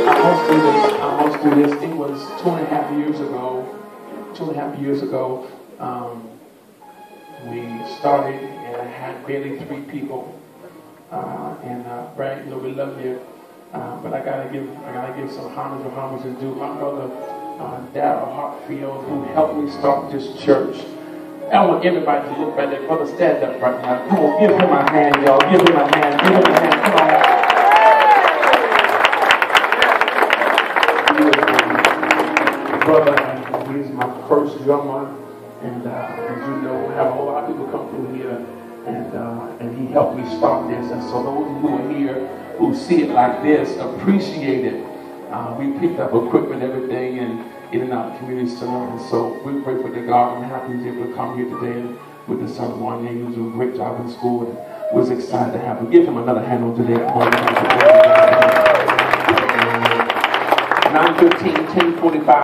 I must do this. It was 2.5 years ago. 2.5 years ago, we started, and I had barely 3 people. Brad, we love you, but I gotta give some homage and due. My brother Darryl Hartfield, who helped me start this church. I want everybody to look right there. Brother, stand up right now. Come on, give him a hand, y'all. Give him a hand. Give him a hand. Come on. Brother, he's my first drummer, and as you know, we have a whole lot of people come through here, and he helped me start this. And so those who are here who see it like this appreciate it. We picked up equipment every day and in and out of the community center, and so we're grateful to God. I'm happy he's able to come here today and with his son Wanya. He was doing a great job in school, and was excited to have him. Give him another hand on today. 9:15, 10:45.